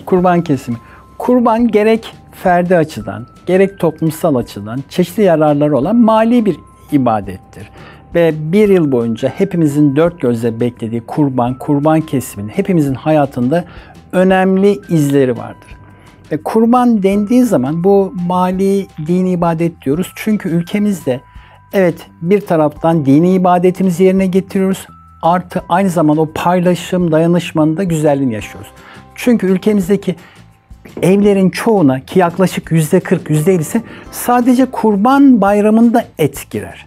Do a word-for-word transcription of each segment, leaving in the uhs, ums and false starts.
Kurban kesimi. Kurban gerek ferdi açıdan, gerek toplumsal açıdan çeşitli yararları olan mali bir ibadettir. Ve bir yıl boyunca hepimizin dört gözle beklediği kurban, kurban kesiminin hepimizin hayatında önemli izleri vardır. Ve kurban dendiği zaman bu mali dini ibadet diyoruz. Çünkü ülkemizde evet bir taraftan dini ibadetimizi yerine getiriyoruz. Artı aynı zamanda o paylaşım, dayanışmanın da güzelliğini yaşıyoruz. Çünkü ülkemizdeki evlerin çoğuna ki yaklaşık yüzde kırk, yüzde ellisi sadece kurban bayramında et girer.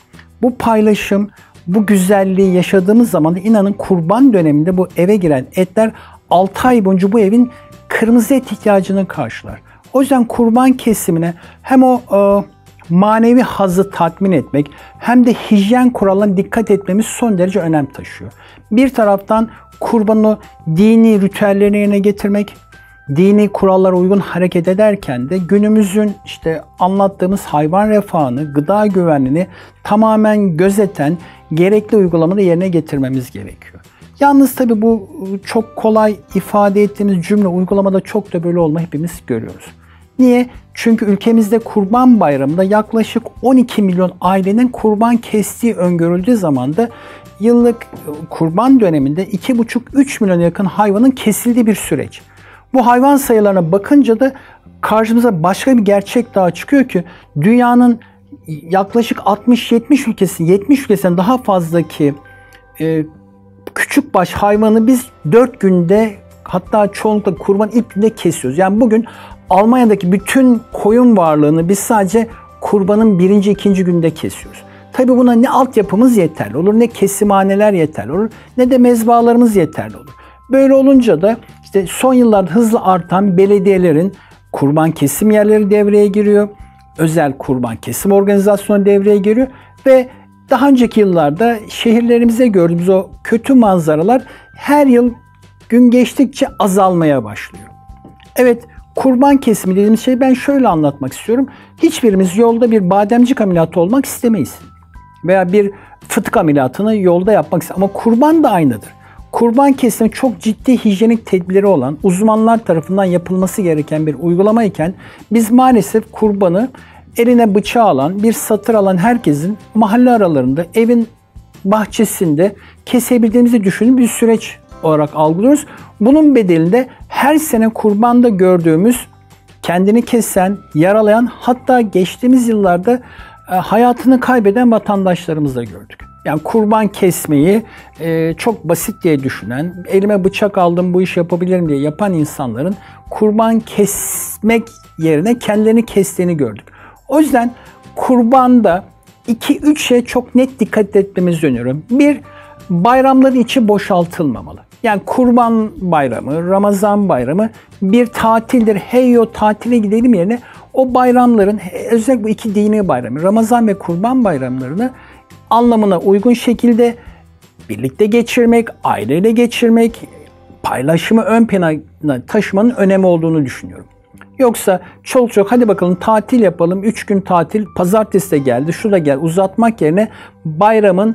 Bu paylaşım, bu güzelliği yaşadığımız zaman inanın kurban döneminde bu eve giren etler altı ay boyunca bu evin kırmızı et ihtiyacını karşılar. O yüzden kurban kesimine hem o e, manevi hazzı tatmin etmek hem de hijyen kurallarına dikkat etmemiz son derece önem taşıyor. Bir taraftan kurbanı dini ritüellerine yerine getirmek, dini kurallara uygun hareket ederken de günümüzün işte anlattığımız hayvan refahını, gıda güvenliğini tamamen gözeten gerekli uygulamaları yerine getirmemiz gerekiyor. Yalnız tabii bu çok kolay ifade ettiğimiz cümle uygulamada çok da böyle olma hepimiz görüyoruz. Niye? Çünkü ülkemizde Kurban Bayramı'nda yaklaşık on iki milyon ailenin kurban kestiği öngörüldüğü zaman da yıllık kurban döneminde iki buçuk üç milyona yakın hayvanın kesildiği bir süreç. Bu hayvan sayılarına bakınca da karşımıza başka bir gerçek daha çıkıyor ki dünyanın yaklaşık altmış yetmiş ülkesi, yetmiş ülkesinden daha fazlaki e, küçükbaş hayvanı biz dört günde hatta çoğunlukla kurban ilk günde kesiyoruz. Yani bugün Almanya'daki bütün koyun varlığını biz sadece kurbanın birinci, ikinci günde kesiyoruz. Tabii buna ne altyapımız yeterli olur, ne kesimhaneler yeterli olur, ne de mezbahalarımız yeterli olur. Böyle olunca da işte son yıllarda hızla artan belediyelerin kurban kesim yerleri devreye giriyor. Özel kurban kesim organizasyonu devreye giriyor ve daha önceki yıllarda şehirlerimize gördüğümüz o kötü manzaralar her yıl gün geçtikçe azalmaya başlıyor. Evet, kurban kesimi dediğimiz şeyi ben şöyle anlatmak istiyorum. Hiçbirimiz yolda bir bademcik ameliyatı olmak istemeyiz. Veya bir fıtık ameliyatını yolda yapmak istemeyiz. Ama kurban da aynıdır. Kurban kesimi çok ciddi hijyenik tedbirleri olan, uzmanlar tarafından yapılması gereken bir uygulama iken biz maalesef kurbanı eline bıçağı alan, bir satır alan herkesin mahalle aralarında, evin bahçesinde kesebildiğimizi düşünün bir süreç olarak algılıyoruz. Bunun bedelinde her sene kurbanda gördüğümüz kendini kesen, yaralayan hatta geçtiğimiz yıllarda hayatını kaybeden vatandaşlarımızı da gördük. Yani kurban kesmeyi e, çok basit diye düşünen, elime bıçak aldım bu işi yapabilirim diye yapan insanların kurban kesmek yerine kendilerini kestiğini gördük. O yüzden kurbanda iki üç şeye çok net dikkat etmemizi öneriyorum. Bir, bayramların içi boşaltılmamalı. Yani Kurban Bayramı, Ramazan Bayramı bir tatildir. Hey yo tatile gidelim yerine o bayramların özellikle bu iki dini bayramı, Ramazan ve Kurban bayramlarını anlamına uygun şekilde birlikte geçirmek, aileyle geçirmek, paylaşımı ön plana taşımanın önemi olduğunu düşünüyorum. Yoksa çok çok hadi bakalım tatil yapalım, üç gün tatil, pazartesi de geldi, şu da gel uzatmak yerine bayramın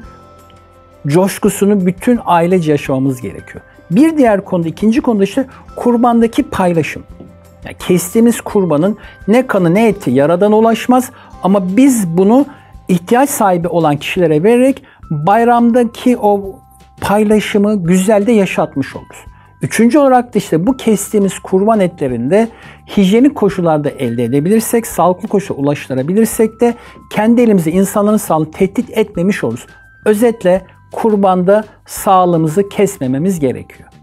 coşkusunu bütün ailece yaşamamız gerekiyor. Bir diğer konuda, ikinci konuda işte kurbandaki paylaşım. Yani kestiğimiz kurbanın ne kanı ne eti Yaradan'a ulaşmaz ama biz bunu ihtiyaç sahibi olan kişilere vererek bayramdaki o paylaşımı güzelde yaşatmış oluruz. Üçüncü olarak da işte bu kestiğimiz kurban etlerinde hijyenik koşullarda elde edebilirsek, sağlıklı koşullara ulaştırabilirsek de kendi elimizde insanların sağlığını tehdit etmemiş oluruz. Özetle kurbanda sağlığımızı kesmememiz gerekiyor.